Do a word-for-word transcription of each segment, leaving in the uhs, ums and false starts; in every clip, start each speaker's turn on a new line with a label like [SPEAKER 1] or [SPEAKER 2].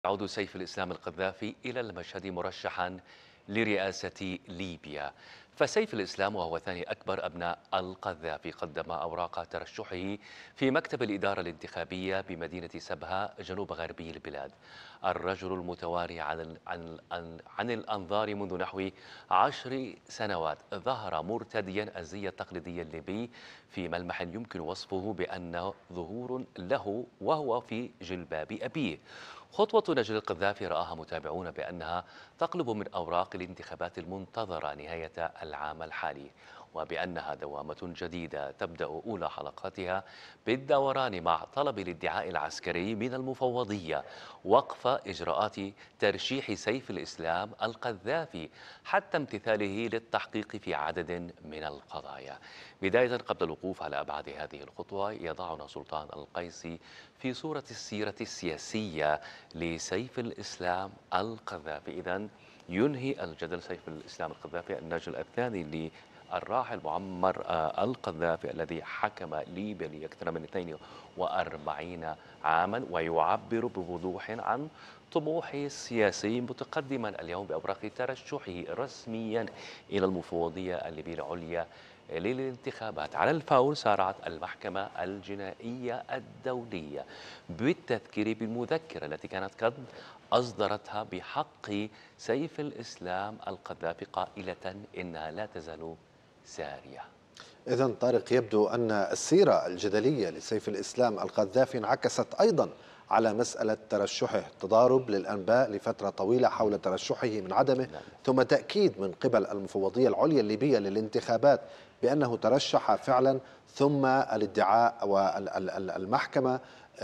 [SPEAKER 1] يعود سيف الإسلام القذافي إلى المشهد مرشحا لرئاسة ليبيا. فسيف الإسلام وهو ثاني أكبر أبناء القذافي قدم أوراق ترشحه في مكتب الإدارة الانتخابية بمدينة سبها جنوب غربي البلاد. الرجل المتواري عن, عن, عن, عن الأنظار منذ نحو عشر سنوات ظهر مرتديا الزي التقليدي الليبي في ملمح يمكن وصفه بأنه ظهور له وهو في جلباب أبيه. خطوة نجل القذافي رآها متابعون بأنها تقلب من أوراق الانتخابات المنتظرة نهاية العام الحالي، وبأنها دوامة جديدة تبدأ أولى حلقاتها بالدوران مع طلب الادعاء العسكري من المفوضية وقف إجراءات ترشيح سيف الإسلام القذافي حتى امتثاله للتحقيق في عدد من القضايا. بداية قبل الوقوف على أبعاد هذه الخطوة يضعنا سلطان القيسي في صورة السيرة السياسية لسيف الإسلام القذافي. إذن ينهي الجدل سيف الإسلام القذافي النجل الثاني للراحل معمر آه، القذافي الذي حكم ليبيا لأكثر من اثنين وأربعين عاما، ويعبر بوضوح عن طموحه السياسي متقدما اليوم بأوراق ترشحه رسميا إلى المفوضية الليبية العليا للانتخابات. على الفور سارعت المحكمة الجنائية الدولية بالتذكير بالمذكرة التي كانت قد أصدرتها بحق سيف الإسلام القذافي قائلة إنها لا تزال سارية.
[SPEAKER 2] إذن طارق، يبدو أن السيرة الجدلية لسيف الإسلام القذافي انعكست أيضا على مسألة ترشحه، تضارب للأنباء لفترة طويلة حول ترشحه من عدمه،
[SPEAKER 1] نعم.
[SPEAKER 2] ثم تأكيد من قبل المفوضية العليا الليبية للانتخابات بأنه ترشح فعلا، ثم الادعاء والمحكمة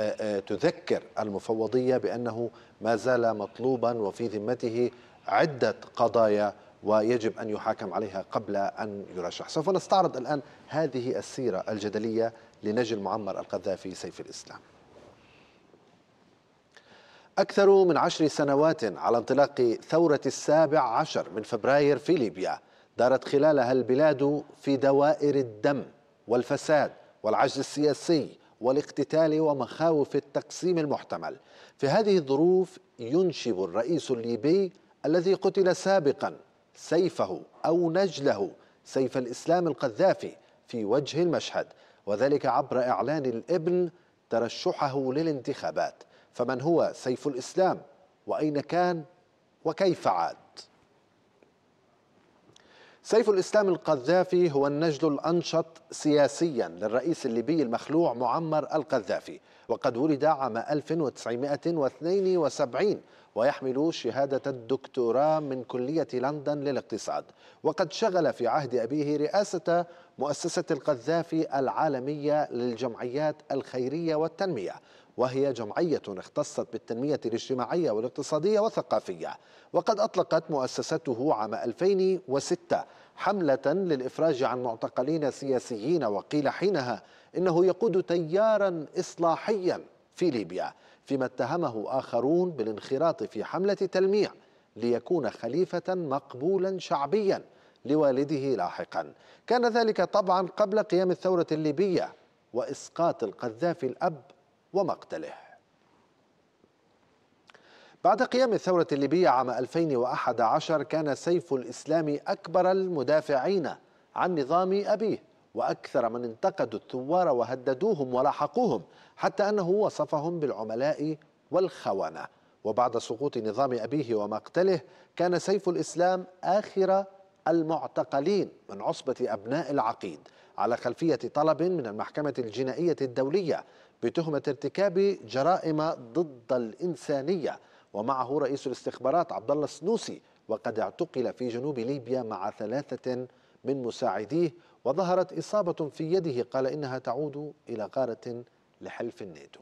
[SPEAKER 2] تذكر المفوضية بأنه ما زال مطلوبا وفي ذمته عدة قضايا ويجب أن يحاكم عليها قبل أن يرشح. سوف نستعرض الآن هذه السيرة الجدلية لنجل معمر القذافي سيف الإسلام. أكثر من عشر سنوات على انطلاق ثورة السابع عشر من فبراير في ليبيا، دارت خلالها البلاد في دوائر الدم والفساد والعجز السياسي والاقتتال ومخاوف التقسيم المحتمل. في هذه الظروف ينشب الرئيس الليبي الذي قتل سابقا سيفه أو نجله سيف الإسلام القذافي في وجه المشهد، وذلك عبر إعلان الابن ترشحه للانتخابات. فمن هو سيف الإسلام؟ وأين كان؟ وكيف عاد؟ سيف الإسلام القذافي هو النجل الأنشط سياسيا للرئيس الليبي المخلوع معمر القذافي، وقد ولد عام ألف وتسعمائة واثنين وسبعين ويحمل شهادة الدكتوراه من كلية لندن للاقتصاد، وقد شغل في عهد أبيه رئاسة مؤسسة القذافي العالمية للجمعيات الخيرية والتنمية، وهي جمعية اختصت بالتنمية الاجتماعية والاقتصادية والثقافية. وقد أطلقت مؤسسته عام ألفين وستة حملة للإفراج عن معتقلين سياسيين، وقيل حينها إنه يقود تيارا إصلاحيا في ليبيا، فيما اتهمه آخرون بالانخراط في حملة تلميع ليكون خليفة مقبولا شعبيا لوالده لاحقا. كان ذلك طبعا قبل قيام الثورة الليبية وإسقاط القذافي الأب ومقتله. بعد قيام الثورة الليبية عام ألفين وأحد عشر كان سيف الإسلام أكبر المدافعين عن نظام أبيه، وأكثر من انتقدوا الثوار وهددوهم ولاحقوهم، حتى أنه وصفهم بالعملاء والخونة. وبعد سقوط نظام أبيه ومقتله كان سيف الإسلام آخر المعتقلين من عصبة أبناء العقيد، على خلفية طلب من المحكمة الجنائية الدولية بتهمة ارتكاب جرائم ضد الإنسانية، ومعه رئيس الاستخبارات عبد الله السنوسي، وقد اعتقل في جنوب ليبيا مع ثلاثة من مساعديه، وظهرت إصابة في يده قال إنها تعود إلى غارة لحلف الناتو.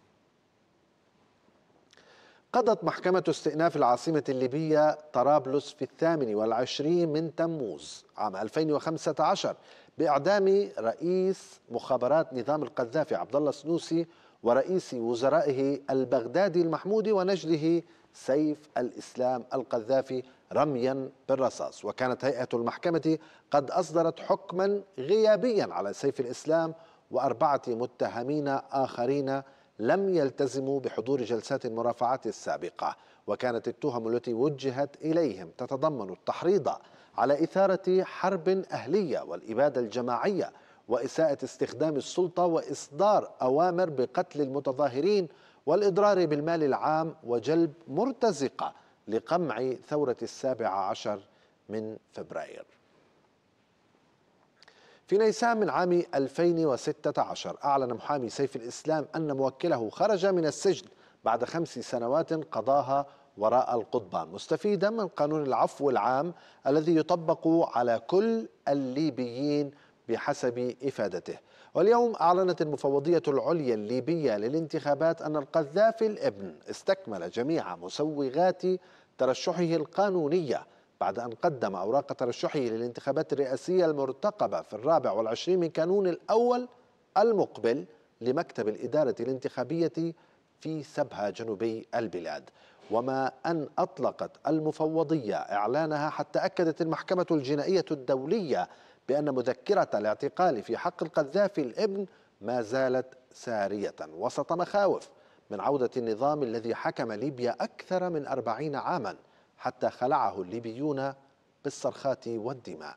[SPEAKER 2] قضت محكمة استئناف العاصمة الليبية طرابلس في الثامن والعشرين من تموز عام ألفين وخمسة عشر بإعدام رئيس مخابرات نظام القذافي عبد الله السنوسي ورئيس وزرائه البغدادي المحمودي ونجله سيف الإسلام القذافي رميا بالرصاص. وكانت هيئة المحكمة قد أصدرت حكما غيابيا على سيف الإسلام وأربعة متهمين آخرين لم يلتزموا بحضور جلسات المرافعات السابقة، وكانت التهم التي وجهت إليهم تتضمن التحريض على إثارة حرب أهلية والإبادة الجماعية وإساءة استخدام السلطة وإصدار أوامر بقتل المتظاهرين والإضرار بالمال العام وجلب مرتزقة لقمع ثورة السابع عشر من فبراير. في نيسان من عام ألفين وستة عشر أعلن محامي سيف الإسلام أن موكله خرج من السجن بعد خمس سنوات قضاها وراء القضبان، مستفيدا من قانون العفو العام الذي يطبق على كل الليبيين بحسب إفادته. واليوم أعلنت المفوضية العليا الليبية للانتخابات أن القذافي الابن استكمل جميع مسوغات ترشحه القانونية بعد أن قدم أوراق ترشحه للانتخابات الرئاسية المرتقبة في الرابع والعشرين من كانون الأول المقبل لمكتب الإدارة الانتخابية في سبها جنوبي البلاد. وما أن أطلقت المفوضية إعلانها حتى أكدت المحكمة الجنائية الدولية بأن مذكرة الاعتقال في حق القذافي الابن ما زالت سارية وسط مخاوف من عودة النظام الذي حكم ليبيا أكثر من أربعين عاما حتى خلعه الليبيون بالصرخات والدماء.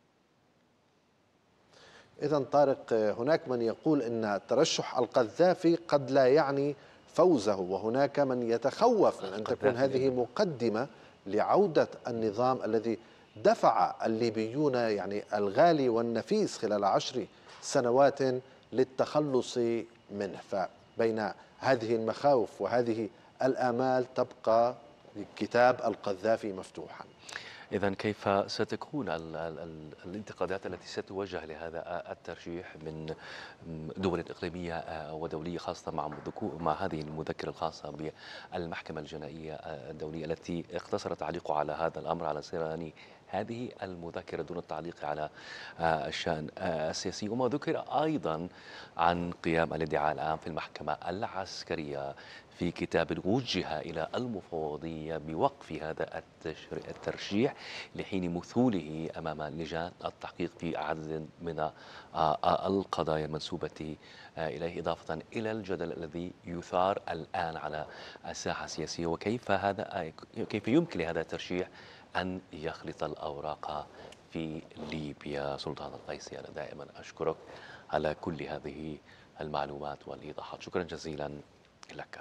[SPEAKER 2] إذن طارق، هناك من يقول أن ترشح القذافي قد لا يعني فوزه، وهناك من يتخوف من أن تكون هذه مقدمة لعودة النظام الذي دفع الليبيون يعني الغالي والنفيس خلال عشر سنوات للتخلص منه. فبين هذه المخاوف وهذه الآمال تبقى كتاب القذافي مفتوحا.
[SPEAKER 1] إذن كيف ستكون ال ال ال الانتقادات التي ستوجه لهذا الترشيح من دول إقليمية ودولية، خاصة مع مع هذه المذكرة الخاصة بالمحكمة الجنائية الدولية التي اقتصر تعليقه على هذا الأمر على سيران هذه المذكرة دون التعليق على الشأن السياسي، وما ذكر أيضا عن قيام الادعاء العام في المحكمة العسكرية في كتاب وجه إلى المفوضية بوقف هذا الترشيح لحين مثوله أمام لجان التحقيق في عدد من القضايا المنسوبة إليه، إضافة إلى الجدل الذي يثار الآن على الساحة السياسية، وكيف هذا كيف يمكن لهذا الترشيح أن يخلط الأوراق في ليبيا. سلطان القيسي، أنا دائما أشكرك على كل هذه المعلومات والإيضاحات، شكرا جزيلا لك.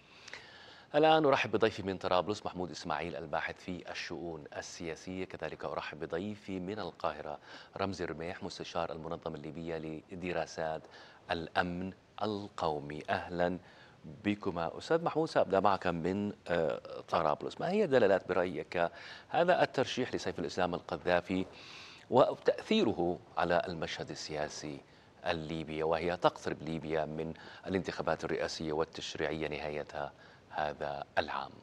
[SPEAKER 1] الآن أرحب بضيفي من طرابلس محمود إسماعيل الباحث في الشؤون السياسية، كذلك أرحب بضيفي من القاهرة رمزي رميح مستشار المنظمة الليبية لدراسات الأمن القومي. أهلا بكما. أستاذ محمود، سأبدأ معك من طرابلس، ما هي دلالات برأيك هذا الترشيح لسيف الإسلام القذافي وتأثيره على المشهد السياسي الليبي، وهي تقترب ليبيا من الانتخابات الرئاسية والتشريعية نهايتها هذا العام؟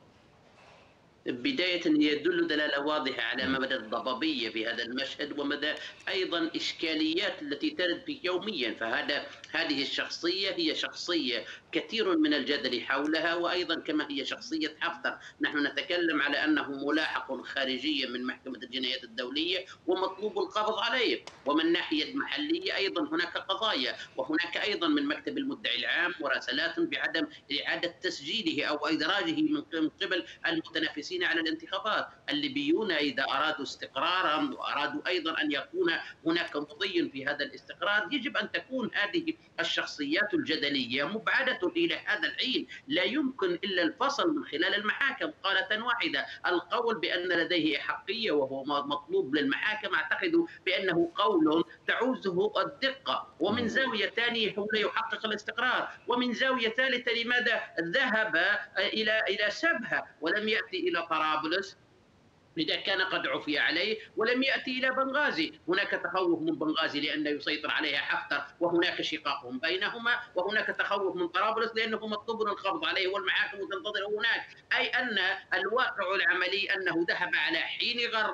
[SPEAKER 3] بداية يدل دلالة واضحة على مدى الضبابية في هذا المشهد ومدى أيضا إشكاليات التي ترد فيه يوميا. فهذا هذه الشخصية هي شخصية كثير من الجدل حولها، وأيضا كما هي شخصية حفتر. نحن نتكلم على أنه ملاحق خارجيا من محكمة الجنايات الدولية ومطلوب القبض عليه، ومن ناحية محلية أيضا هناك قضايا، وهناك أيضا من مكتب المدعي العام مراسلات بعدم إعادة تسجيله أو إدراجه من قبل المتنافسين على الانتخابات. الليبيون إذا أرادوا استقرارا وأرادوا أيضا أن يكون هناك مضي في هذا الاستقرار، يجب أن تكون هذه الشخصيات الجدلية مبعدة إلى هذا الحين. لا يمكن إلا الفصل من خلال المحاكم قالة واحدة. القول بأن لديه أحقية وهو مطلوب للمحاكم أعتقد بأنه قول تعوزه الدقة، ومن زاوية ثانية هو لا يحقق الاستقرار، ومن زاوية ثالثة لماذا ذهب إلى إلى سبها ولم يأتي إلى طرابلس إذا كان قد عفي عليه، ولم يأتي إلى بنغازي؟ هناك تخوف من بنغازي لأنه يسيطر عليها حفتر وهناك شقاق بينهما، وهناك تخوف من طرابلس لأنه مطلوب القبض عليه والمحاكم تنتظر هناك. أي أن الواقع العملي أنه ذهب على حين غرة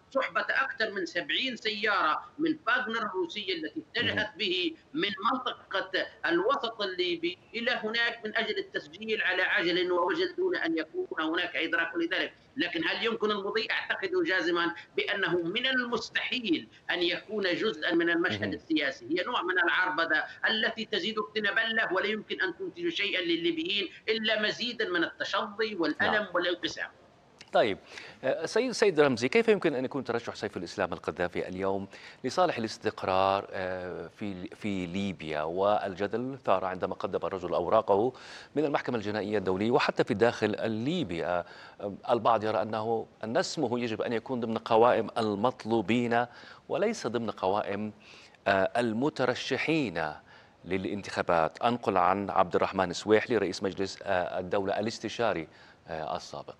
[SPEAKER 3] صحبة أكثر من سبعين سيارة من فاغنر الروسية التي اتجهت به من منطقة الوسط الليبي إلى هناك من أجل التسجيل على عجل ووجل دون أن يكون هناك إدراك لذلك. لكن هل يمكن المضي؟ أعتقد جازما بأنه من المستحيل أن يكون جزءا من المشهد السياسي. هي نوع من العربدة التي تزيد الطينبلة، ولا يمكن أن تنتج شيئا للليبيين إلا مزيدا من التشظي والألم والانقسام.
[SPEAKER 1] طيب سيد سيد رمزي، كيف يمكن ان يكون ترشح سيف الاسلام القذافي اليوم لصالح الاستقرار في في ليبيا؟ والجدل ثار عندما قدم الرجل اوراقه من المحكمه الجنائيه الدوليه وحتى في الداخل الليبي. البعض يرى انه ان اسمه يجب ان يكون ضمن قوائم المطلوبين وليس ضمن قوائم المترشحين للانتخابات. انقل عن عبد الرحمن سويحلي رئيس مجلس الدوله الاستشاري السابق.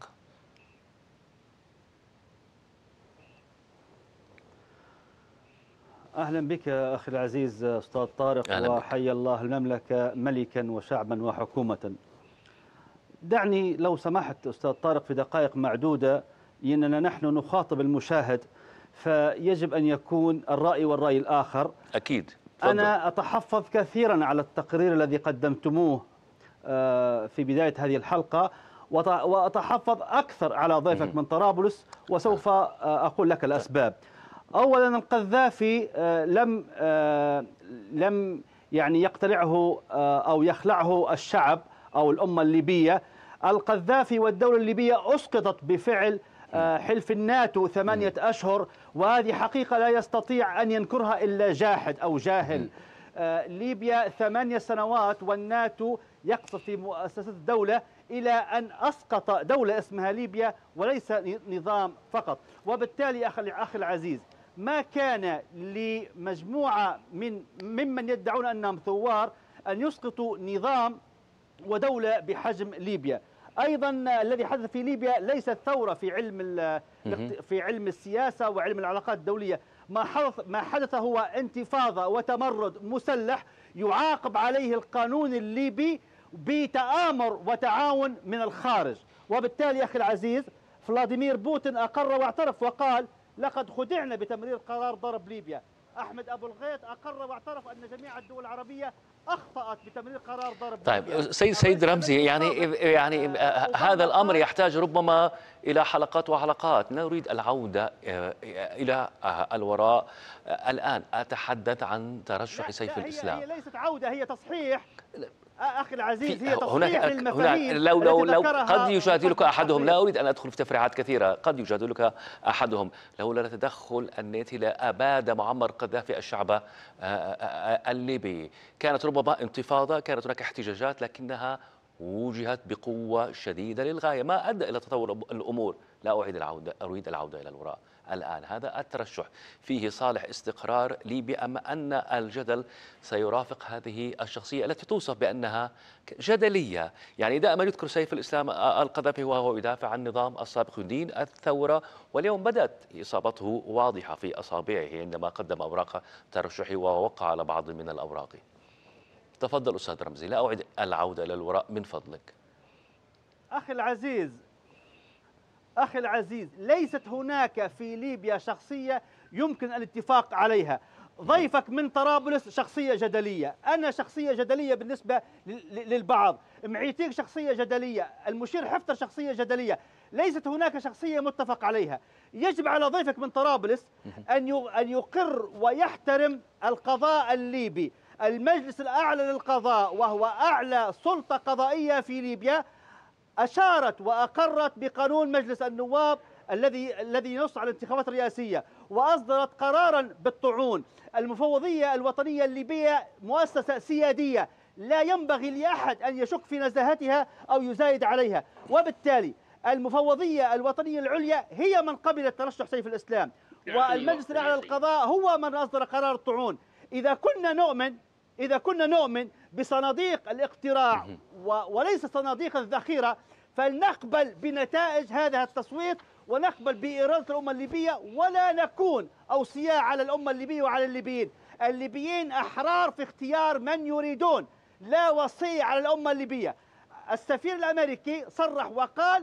[SPEAKER 4] أهلا بك أخي العزيز أستاذ طارق، وحيا الله المملكة ملكا وشعبا وحكومة. دعني لو سمحت أستاذ طارق في دقائق معدودة، إننا نحن نخاطب المشاهد فيجب أن يكون الرأي والرأي الآخر.
[SPEAKER 1] أكيد. فضل.
[SPEAKER 4] أنا أتحفظ كثيرا على التقرير الذي قدمتموه في بداية هذه الحلقة، وأتحفظ أكثر على ضيفك من طرابلس، وسوف أقول لك الأسباب. أولا القذافي لم لم يعني يقتلعه أو يخلعه الشعب أو الأمة الليبية. القذافي والدولة الليبية أسقطت بفعل حلف الناتو ثمانية أشهر، وهذه حقيقة لا يستطيع أن ينكرها إلا جاحد أو جاهل. ليبيا ثمانية سنوات والناتو يقصف في مؤسسات الدولة إلى أن أسقط دولة اسمها ليبيا وليس نظام فقط. وبالتالي أخي أخي العزيز، ما كان لمجموعة من ممن يدعون أنهم ثوار أن يسقطوا نظام ودولة بحجم ليبيا. أيضا الذي حدث في ليبيا ليست ثورة في علم في علم السياسة وعلم العلاقات الدولية. ما حدث ما حدث هو انتفاضة وتمرد مسلح يعاقب عليه القانون الليبي بتآمر وتعاون من الخارج. وبالتالي أخي العزيز، فلاديمير بوتين أقر واعترف وقال لقد خدعنا بتمرير قرار ضرب ليبيا. أحمد أبو الغيط أقر واعترف أن جميع الدول العربية أخطأت بتمرير قرار ضرب
[SPEAKER 1] طيب
[SPEAKER 4] ليبيا.
[SPEAKER 1] سيد سيد رمزي، يعني يعني هذا الأمر يحتاج ربما إلى حلقات وحلقات. لا نريد العودة إلى الوراء. الآن أتحدث عن ترشح سيف الإسلام.
[SPEAKER 4] هي ليست عودة، هي تصحيح أخي العزيز، هي تصحيح
[SPEAKER 1] هناك
[SPEAKER 4] للمفاهيم.
[SPEAKER 1] لو لو لو قد يجادلك أحدهم، لا أريد أن أدخل في تفريعات كثيرة، قد يجادلك أحدهم لولا تدخل الناتي لأباد معمر قذافي الشعب الليبي. كانت ربما انتفاضة، كانت هناك احتجاجات، لكنها وجهت بقوة شديدة للغاية، ما أدى إلى تطور الأمور. لا أعيد العودة، أريد العودة إلى الوراء. الآن هذا الترشح فيه صالح استقرار ليبيا، أما أن الجدل سيرافق هذه الشخصية التي توصف بأنها جدلية؟ يعني دائما يذكر سيف الإسلام القذافي وهو يدافع عن النظام السابق، يدين الثورة، واليوم بدأت إصابته واضحة في أصابعه عندما قدم أوراق ترشحه ووقع على بعض من الأوراق. تفضل أستاذ رمزي، لا أعيد العودة إلى الوراء من فضلك.
[SPEAKER 4] أخي العزيز أخي العزيز ليست هناك في ليبيا شخصية يمكن الاتفاق عليها. ضيفك من طرابلس شخصية جدلية، أنا شخصية جدلية بالنسبة للبعض، معيتيك شخصية جدلية، المشير حفتر شخصية جدلية. ليست هناك شخصية متفق عليها. يجب على ضيفك من طرابلس أن يقر ويحترم القضاء الليبي. المجلس الأعلى للقضاء وهو أعلى سلطة قضائية في ليبيا أشارت وأقرت بقانون مجلس النواب الذي الذي ينص على الانتخابات الرئاسية، وأصدرت قرارا بالطعون. المفوضية الوطنية الليبية مؤسسة سيادية لا ينبغي لأحد أن يشك في نزاهتها أو يزايد عليها، وبالتالي المفوضية الوطنية العليا هي من قبلت ترشح سيف الإسلام، والمجلس الأعلى للقضاء هو من أصدر قرار الطعون. إذا كنا نؤمن إذا كنا نؤمن بصناديق الاقتراع وليس صناديق الذخيرة، فلنقبل بنتائج هذا التصويت ونقبل بإرادة الأمة الليبية، ولا نكون أوصياء على الأمة الليبية وعلى الليبيين. الليبيين أحرار في اختيار من يريدون، لا وصية على الأمة الليبية. السفير الأمريكي صرح وقال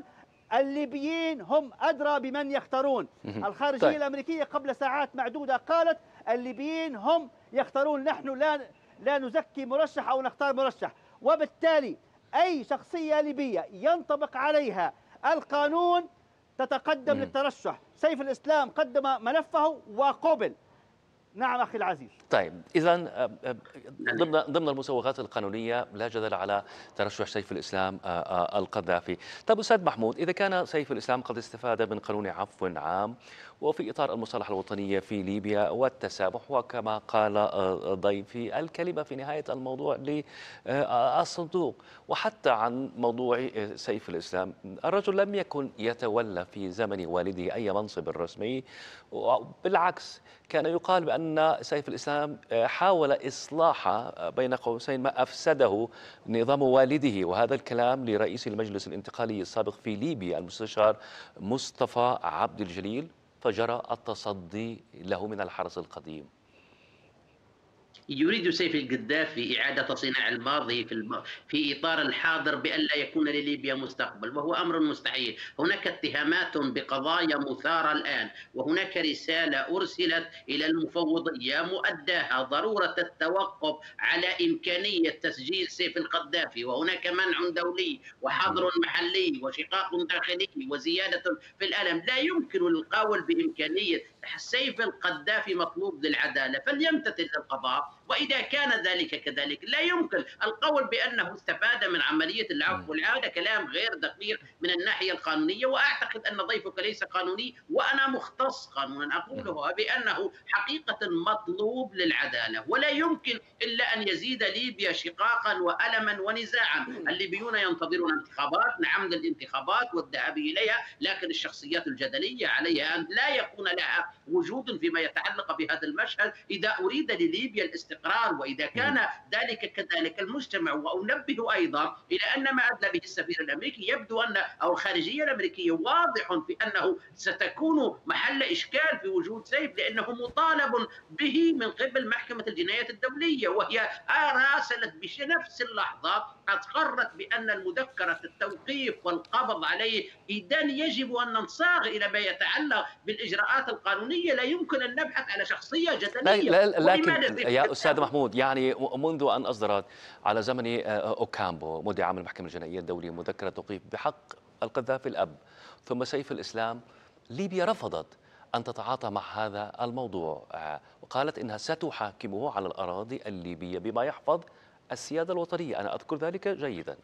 [SPEAKER 4] الليبيين هم أدرى بمن يختارون. الخارجية
[SPEAKER 1] طيب.
[SPEAKER 4] الأمريكية قبل ساعات معدودة قالت الليبيين هم يختارون، نحن لا لا نزكي مرشح أو نختار مرشح. وبالتالي أي شخصية ليبية ينطبق عليها القانون تتقدم
[SPEAKER 1] مم.
[SPEAKER 4] للترشح. سيف الإسلام قدم ملفه وقبل. نعم أخي العزيز.
[SPEAKER 1] طيب إذا ضمن ضمن المسوغات القانونية لا جدل على ترشح سيف الإسلام القذافي. طيب أستاذ محمود، إذا كان سيف الإسلام قد استفاد من قانون عفو عام وفي إطار المصالحة الوطنية في ليبيا والتسامح، وكما قال ضيفي الكلمة في نهاية الموضوع للصندوق، وحتى عن موضوع سيف الإسلام، الرجل لم يكن يتولى في زمن والده أي منصب رسمي، بالعكس كان يقال بأن سيف الإسلام حاول إصلاح بين قوسين ما أفسده نظام والده، وهذا الكلام لرئيس المجلس الانتقالي السابق في ليبيا المستشار مصطفى عبد الجليل، فجرى التصدي له من الحرس القديم.
[SPEAKER 3] يريد سيف القذافي إعادة صناع الماضي في الم... في إطار الحاضر بأن لا يكون لليبيا مستقبل، وهو أمر مستحيل. هناك اتهامات بقضايا مثارة الآن، وهناك رسالة أرسلت إلى المفوضية مؤداها ضرورة التوقف على إمكانية تسجيل سيف القذافي، وهناك منع دولي وحظر محلي وشقاق داخلي وزيادة في الألم. لا يمكن القول بإمكانية سيف القذافي مطلوب للعدالة، فليمتثل للقضاء. وإذا كان ذلك كذلك لا يمكن القول بأنه استفاد من عملية العفو، هذا كلام غير دقيق من الناحية القانونية. وأعتقد أن ضيفك ليس قانوني وأنا مختص قانونا أقوله بأنه حقيقة مطلوب للعدالة، ولا يمكن إلا أن يزيد ليبيا شقاقا وألما ونزاعا. الليبيون ينتظرون انتخابات، نعم للانتخابات والذهاب إليها، لكن الشخصيات الجدلية عليها أن لا يكون لها وجود فيما يتعلق بهذا المشهد إذا أريد لليبيا الاستقرار. وإذا كان ذلك كذلك المجتمع. وأنبه أيضا إلى أن ما أدلى به السفير الأمريكي يبدو أن أو الخارجية الأمريكية واضح في أنه ستكون محل إشكال في وجود سيف، لأنه مطالب به من قبل محكمة الجنايات الدولية، وهي راسلت بنفس اللحظة أقرت بأن المذكرة التوقيف والقبض عليه إذا يجب أن ننصاغ إلى ما يتعلق بالإجراءات القانونية. لا يمكن أن نبحث على شخصية جدلية.
[SPEAKER 1] لا لا لكن يا أستاذ محمود، يعني منذ أن أصدرت على زمن أوكامبو مدعي عام المحكمة الجنائية الدولية مذكرة توقيف بحق القذافي الأب ثم سيف الإسلام، ليبيا رفضت أن تتعاطى مع هذا الموضوع، وقالت إنها ستحاكمه على الأراضي الليبية بما يحفظ السيادة الوطنية. أنا أذكر ذلك جيدا.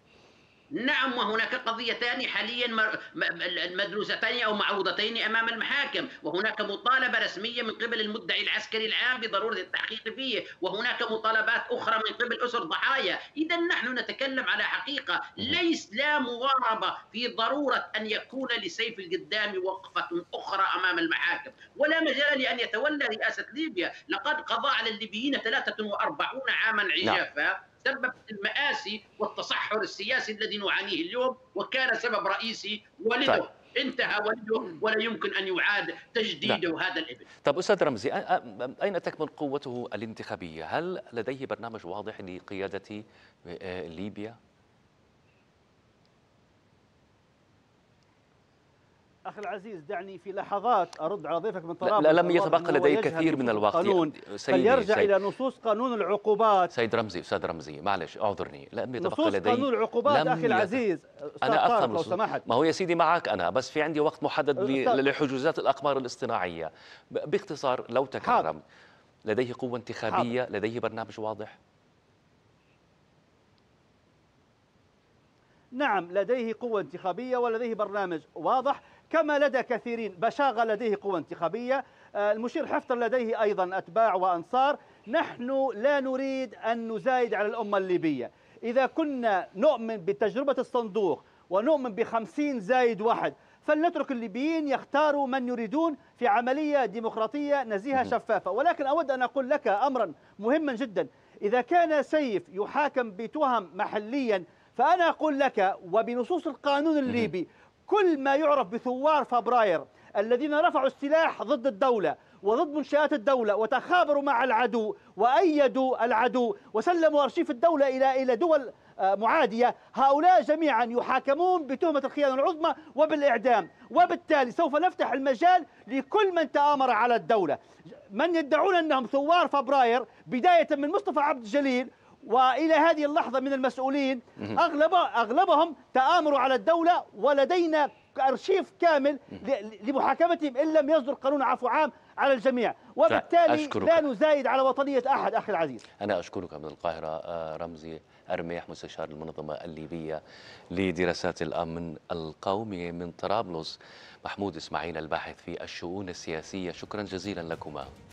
[SPEAKER 3] نعم، وهناك قضيتان حاليا مدروستين أو معروضتين أمام المحاكم، وهناك مطالبة رسمية من قبل المدعي العسكري العام بضرورة التحقيق فيه، وهناك مطالبات أخرى من قبل أسر ضحايا. إذا نحن نتكلم على حقيقة ليس لا مغاربة في ضرورة أن يكون لسيف القذافي وقفة أخرى أمام المحاكم، ولا مجال لأن يتولى رئاسة ليبيا. لقد قضى على الليبيين ثلاثة وأربعين عاما عجافا سبب المآسي والتصحر السياسي الذي نعانيه اليوم، وكان سبب رئيسي والده. طيب. انتهى والده ولا يمكن أن يعاد تجديده هذا الابن.
[SPEAKER 1] طب أستاذ رمزي، أين تكمن قوته الانتخابية؟ هل لديه برنامج واضح لقيادة ليبيا؟
[SPEAKER 4] أخي العزيز، دعني في لحظات أرد على ضيفك من طرابلس.
[SPEAKER 1] لا لم يتبقى لدي كثير من الوقت.
[SPEAKER 4] فليرجع سيد إلى نصوص قانون العقوبات.
[SPEAKER 1] سيد رمزي أستاذ رمزي معلش أعذرني، لم يتبقى لدي
[SPEAKER 4] نصوص قانون العقوبات أخي العزيز.
[SPEAKER 1] أنا أفهم لو سمحت. ما هو يا سيدي معك أنا، بس في عندي وقت محدد لحجوزات الأقمار الاصطناعية. باختصار لو تكرم، لديه قوة انتخابية، حاضر. لديه برنامج واضح؟
[SPEAKER 4] نعم، لديه قوة انتخابية ولديه برنامج واضح، كما لدى كثيرين. بشاغة لديه قوة انتخابية، المشير حفتر لديه أيضا أتباع وأنصار. نحن لا نريد أن نزايد على الأمة الليبية. إذا كنا نؤمن بتجربة الصندوق ونؤمن بخمسين زايد واحد، فلنترك الليبيين يختاروا من يريدون في عملية ديمقراطية نزيهة شفافة. ولكن أود أن أقول لك أمرا مهما جدا. إذا كان سيف يحاكم بتهم محليا، فأنا أقول لك وبنصوص القانون الليبي كل ما يعرف بثوار فبراير الذين رفعوا السلاح ضد الدولة وضد منشآت الدولة وتخابروا مع العدو وأيدوا العدو وسلموا أرشيف الدولة إلى إلى دول معادية، هؤلاء جميعا يحاكمون بتهمة الخيانة العظمى وبالإعدام، وبالتالي سوف نفتح المجال لكل من تآمر على الدولة. من يدعون أنهم ثوار فبراير بداية من مصطفى عبد الجليل وإلى هذه اللحظة من المسؤولين أغلب أغلبهم تآمروا على الدولة، ولدينا أرشيف كامل لمحاكمتهم إن لم يصدر قانون عفو عام على الجميع، وبالتالي لا نزايد على وطنية أحد. أخي العزيز،
[SPEAKER 1] أنا أشكرك من القاهرة رمزي أرميح، مستشار المنظمة الليبية لدراسات الأمن القومي. من طرابلس محمود إسماعيل، الباحث في الشؤون السياسية، شكرا جزيلا لكما.